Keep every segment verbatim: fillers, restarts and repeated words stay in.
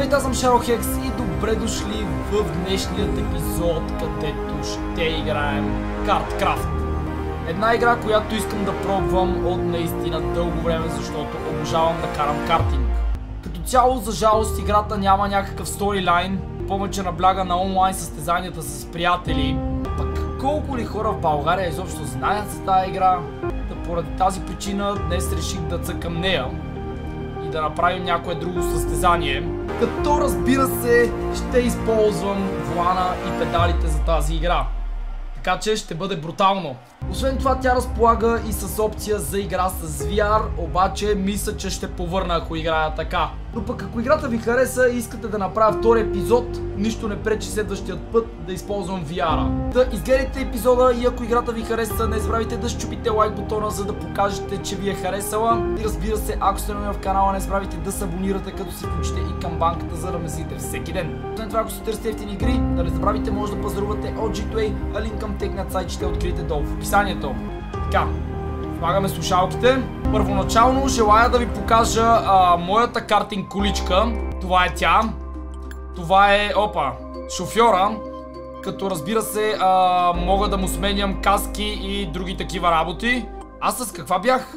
Здравейте, аз съм Шаро-Хекс и добре дошли в днешният епизод, където ще играем Карткрафт. Една игра, която искам да пробвам от наистина дълго време, защото обожавам да карам картинг. Като цяло, за жалост, играта няма някакъв сторилайн, повече набляга на онлайн състезанията с приятели. Пък колко ли хора в България изобщо знаят за тази игра? Да поради тази причина днес реших да цъкам нея и да направим някое друго състезание. Като разбира се, ще използвам волана и педалите за тази игра. Така че ще бъде брутално. Освен това, тя разполага и с опция за игра с ви ар, обаче мисля, че ще повърна, ако играя така. Но пък ако играта ви хареса и искате да направя втори епизод, нищо не пречи следващият път да използвам ви ар-а. Да изгледайте епизода и ако играта ви хареса, не забравяйте да щупите лайк бутона, за да покажете, че ви е харесала. И разбира се, ако сте нови в канала, не забравяйте да се абонирате, като се включите и камбанката, за да ме следите всеки ден. Освен това, ако се търсите ефтини игри, да не забравяйте, може да пазарувате от джи ту ей, а линк към техният сайт ще откриете долу в описанието. Така, слагаме слушалките. Първоначално желая да ви покажа а, моята картинг количка. Това е тя. Това е, опа, шофьора. Като разбира се, а, мога да му сменям каски и други такива работи. Аз с каква бях?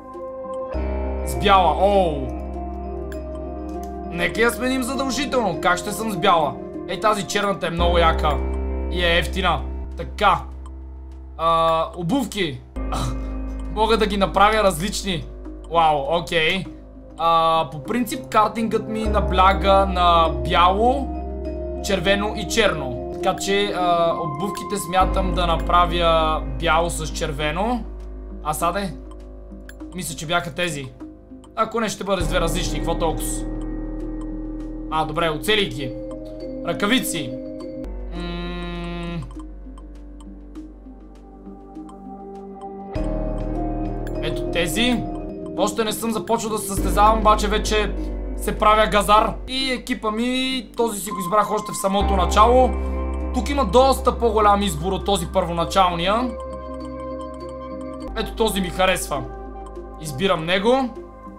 С бяла, оу. Нека я сменим задължително. Как ще съм с бяла? Ей, тази черната е много яка и е ефтина. Така, а, обувки. Мога да ги направя различни. Вау, окей. А, по принцип картингът ми набляга на бяло, червено и черно. Така че а, обувките смятам да направя бяло с червено. А саде? Мисля, че бяха тези. Ако не, ще бъде с две различни. Какво толкова? А, добре, оцелих ги. Ръкавици. Ето тези. Още не съм започнал да се състезавам, обаче вече се правя газар. И екипа ми, този си го избрах още в самото начало. Тук има доста по-голям избор от този първоначалния. Ето този ми харесва. Избирам него.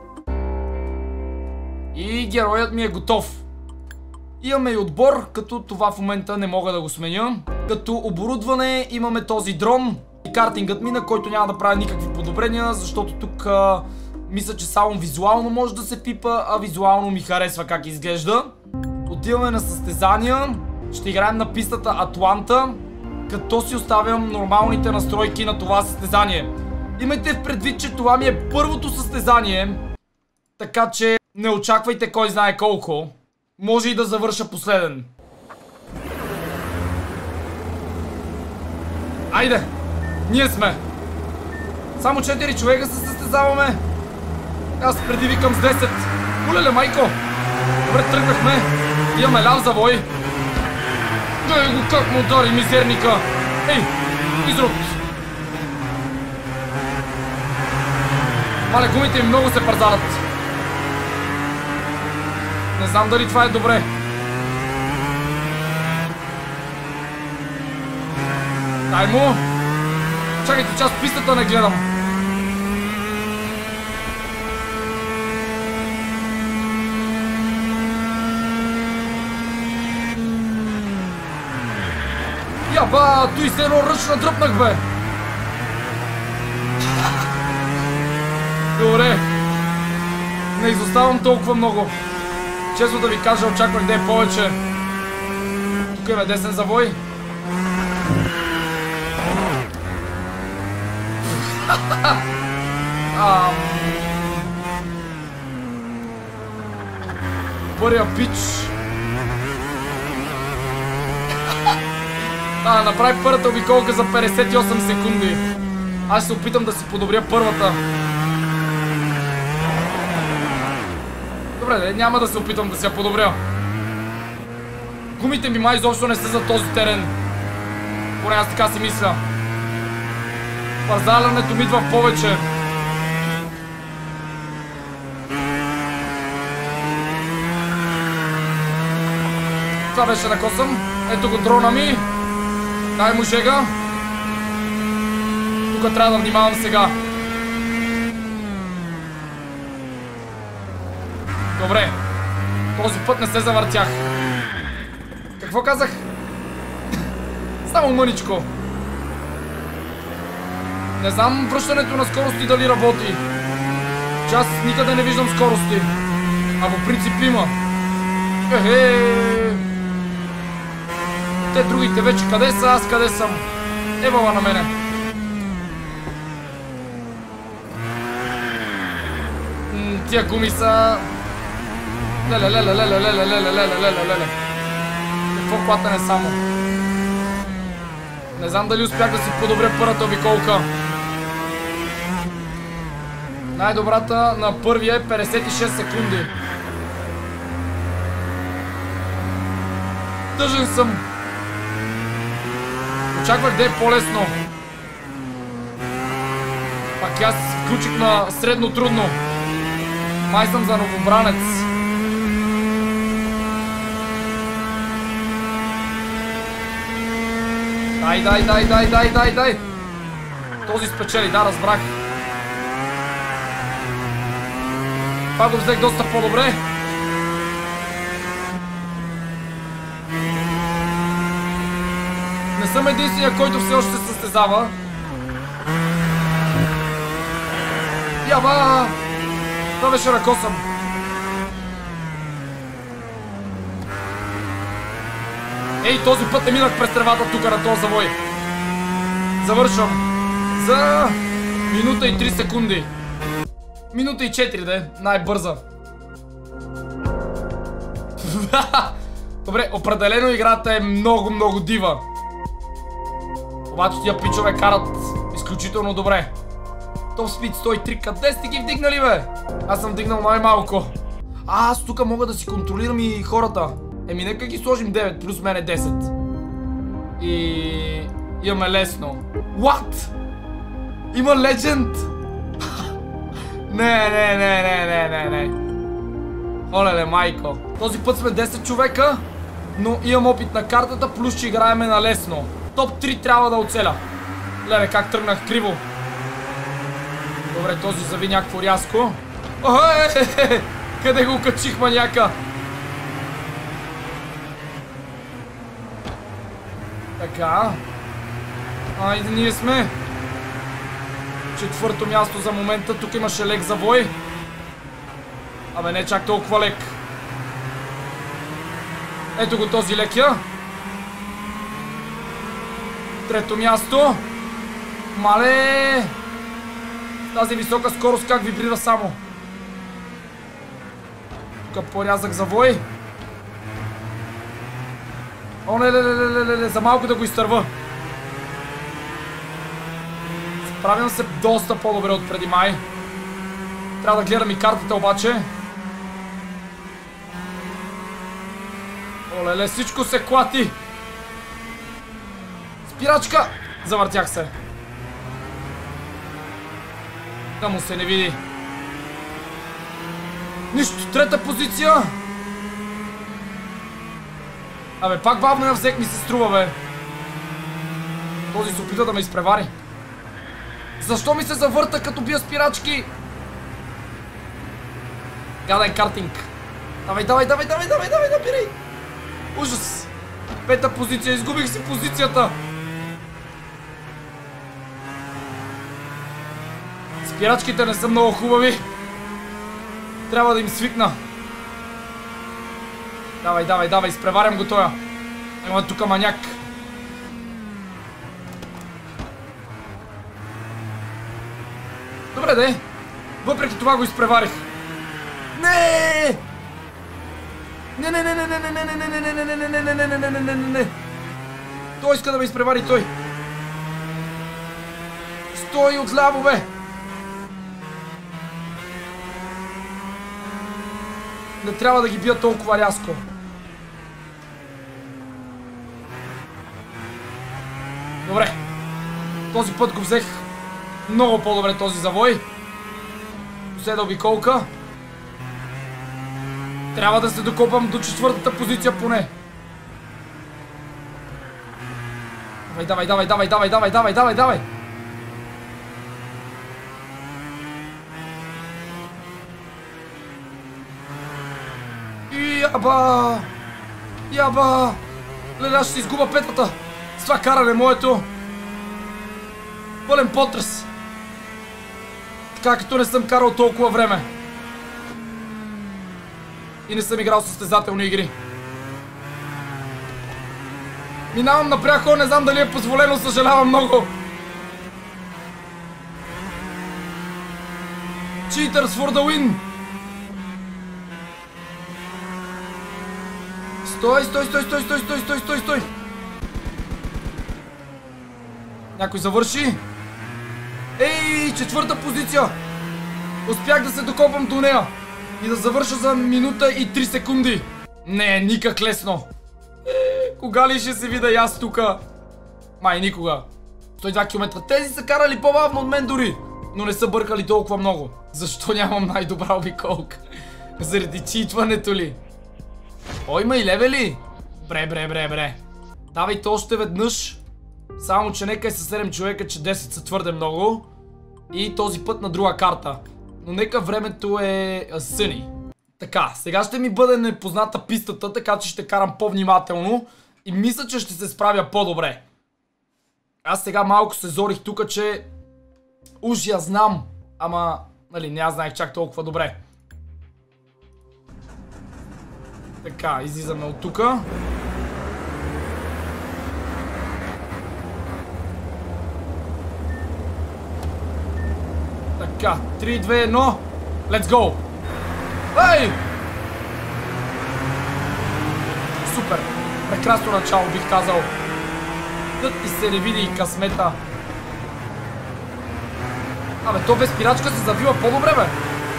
И героят ми е готов. Имаме и отбор, като това в момента не мога да го сменя. Като оборудване имаме този дрон и картингът ми, на който няма да правя никакви подобрения, защото тук а, мисля, че само визуално може да се пипа, а визуално ми харесва как изглежда. Отиваме на състезания. Ще играем на пистата Атланта, като си оставям нормалните настройки на това състезание. Имайте в предвид, че това ми е първото състезание, така че не очаквайте кой знае колко. Може и да завърша последен. Айде! Ние сме! Само четири човека се състезаваме. Аз преди викам с десет. Олеле, майко! Добре, тръгнахме. Имаме ляв завой. Гледай го как му удари мизерника. Ей, изрод! Мале, гумите ми много се пързарат. Не знам дали това е добре. Дай му! Чакайте, част пистата не гледам. Яба, той се едно ръчно дръпнах, бе. Добре. Не изоставам толкова много. Честно да ви кажа, очаквах да е повече. Тук има десен завой. Ам... Първия пич. А, направи първата обиколка за петдесет и осем секунди. Аз ще се опитам да си подобря първата. Добре, няма да се опитам да си я подобря. Гумите ми май изобщо не са за този терен. Поне аз така си мисля. Пазалянето ми идва повече. Това беше на косъм. Ето го дрона ми. Дай му шега. Тук трябва да внимавам сега. Добре. Този път не се завъртях. Какво казах? Само мъничко. Не знам връщането на скорости дали работи. Че аз никъде не виждам скорости. А по принцип има. Ехе. Те другите вече къде са, аз къде съм? Евала на мене. М, тия гуми са... Леле, леле, леле, леле, леле, леле, леле, леле. Какво клатане само? Не знам дали успях да си подобря първата обиколка. Най-добрата на първия е петдесет и шест секунди. Тъжен съм. Очаквах да е по-лесно. Пак аз включих на средно трудно. Май съм за новобранец. Дай, дай, дай, дай, дай, дай, дай. Този спечели, да, разбрах. Това го взех доста по-добре. Не съм единствения, който все още се състезава. Яба! Това беше ръкосъм. Ей, този път не минах през тревата тук на този завой. Завършвам. За минута и три секунди. Минута и четири, де. Най-бърза. Добре, определено играта е много, много дива. Обаче тия пичове карат изключително добре. Топ спид сто и три, къде сте ги вдигнали, бе? Аз съм вдигнал най-малко. А, аз тук мога да си контролирам и хората. Еми, нека ги сложим девет, плюс мен е десет. И... имаме лесно. What? Има легенд? Не, не, не, не, не, не, не. Олеле, майко. Този път сме десет човека, но имам опит на картата, плюс че играеме на лесно. Топ три трябва да оцеля. Леле, как тръгнах криво. Добре, този зави някакво рязко. Охе, къде го качих, маняка? Така. Айде, ние сме. Четвърто място за момента. Тук имаше лек завой. Абе, не чак толкова лек. Ето го този лекя. Трето място. Мале! Тази висока скорост как вибрира само. Тук по-рязък завой. О, не, не, не, не, не, не, за малко да го изтърва. Справям се доста по-добре от преди май. Трябва да гледам и картата обаче. Олеле, всичко се клати. Спирачка! Завъртях се. Да му се не види. Нищо, трета позиция. Абе, пак бавно я взех, ми се струва, бе. Този се опита да ме изпревари. Защо ми се завърта, като бия спирачки? Гаден картинг. Давай, давай, давай, давай, давай, давай, набирай. Ужас. Пета позиция, изгубих си позицията. Спирачките не са много хубави. Трябва да им свикна. Давай, давай, давай, изпреварям го тоя. Има тук маняк. Добре, де. Въпреки това го изпреварих. Не! Не, не, не, не, не, не, не, не, не, не, не, не, не, не, не, не, не, не, не, не. Той иска да ме изпревари, той. Стой отляво, бе. Не трябва да ги бия толкова рязко. Добре. Този път го взех много по-добре този завой. Последна обиколка. Трябва да се докопам до четвъртата позиция поне. Давай, давай, давай, давай, давай, давай, давай, давай. И Яба! Яба! Леля, ще си изгуба петата! С това каране моето! Пълен потрес! Така като не съм карал толкова време. И не съм играл състезателни игри. Минавам напряко, не знам дали е позволено, съжалявам много. Cheaters for the win! Стой, стой, стой, стой, стой, стой, стой, стой, стой! Някой завърши? Ей, четвърта позиция! Успях да се докопам до нея и да завърша за минута и три секунди. Не е никак лесно. Е, кога ли ще се видя и аз тука? Май никога. сто и два километра. Тези са карали по-бавно от мен дори, но не са бъркали толкова много. Защо нямам най-добра обиколка? Заради читването ли? О, има и левели. Бре, бре, бре, бре. Давайте още веднъж. Само че нека е със седем човека, че десет са твърде много. И този път на друга карта. Но нека времето е съни. Така, сега ще ми бъде непозната пистата, така че ще карам по-внимателно. И мисля, че ще се справя по-добре. Аз сега малко се зорих тука, че уж я знам. Ама, нали, не аз знаех чак толкова добре. Така, излизаме от тука. Така, три, две, едно. Let's go! Ей! Супер! Прекрасно начало, бих казал. Дът ти се не види и късмета. Абе, то без спирачка се завива по-добре, бе.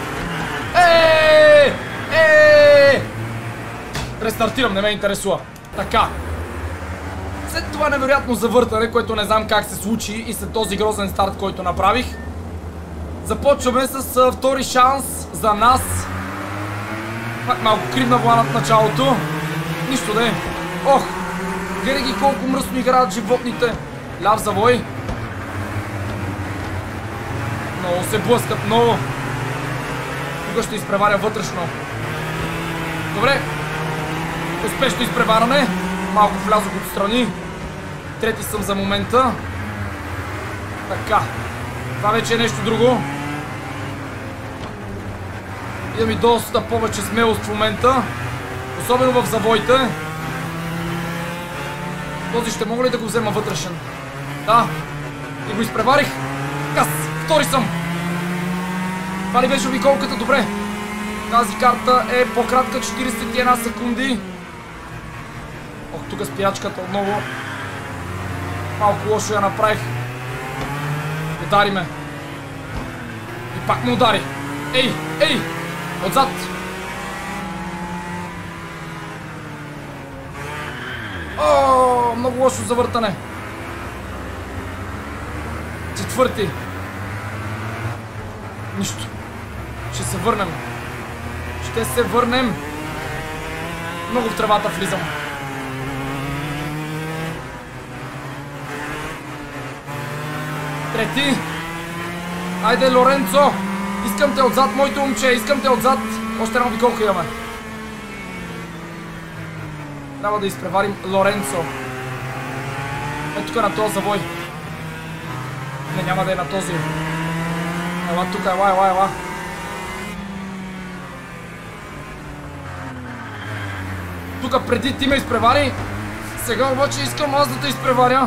Еее! Еее! Рестартирам, не ме интересува. Така. След това невероятно завъртане, което не знам как се случи, и след този грозен старт, който направих, започваме с а, втори шанс за нас. Пак малко кривна вълна в началото. Нищо да е. Ох! Гледай ги колко мръсно играят животните. Ляв завой. Много се блъскат, много. Тук ще изпреваря вътрешно. Добре. Успешно изпреваране. Малко влязох отстрани. Трети съм за момента. Така. Това вече е нещо друго. Имам и доста повече смелост в момента. Особено в завоите. Този ще мога ли да го взема вътрешен? Да. И го изпреварих. Газ. Втори съм. Това ли беше обиколката? Добре. Тази карта е по-кратка, четиридесет и една секунди. Ох, тук спирачката отново. Малко лошо я направих. Удари ме. И пак ме удари. Ей, ей! Отзад! О, много лошо завъртане. Четвърти. Нищо. Ще се върнем. Ще се върнем. Много в тревата влизам. Трети. Айде, Лоренцо. Искам те отзад, моето момче. Искам те отзад. Още една обиколка имаме. Трябва да изпреварим Лоренцо. Е, тук е на този завой. Не, няма да е на този. Ела тук, ела, ела, ела. Тук преди ти ме изпревари. Сега обаче искам аз да те изпреваря.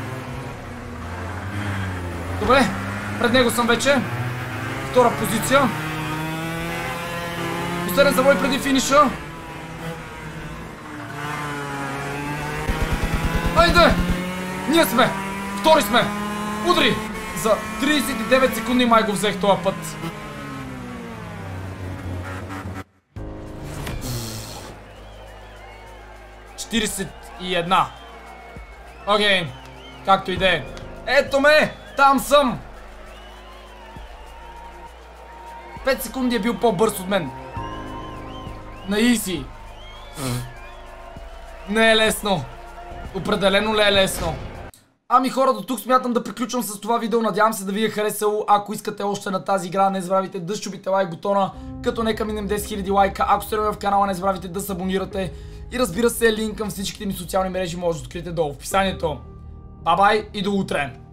Добре, пред него съм вече. Втора позиция. Последен завой преди финиша. Айде! Ние сме! Втори сме! Удри! За тридесет и девет секунди май го взех този път. четиридесет и една. Окей. Както и да е. Ето ме! Там съм! пет секунди е бил по-бърз от мен. На изи. Не е лесно. Определено ли е лесно. Ами хора, до тук смятам да приключвам с това видео. Надявам се да ви е харесало. Ако искате още на тази игра, не забравяйте да щупите лайк бутона, като нека минем десет хиляди лайка. Ако сте нови в канала, не забравяйте да се абонирате. И разбира се, линк към всичките ми социални мрежи може да откриете долу в описанието. Бай-бай и до утре!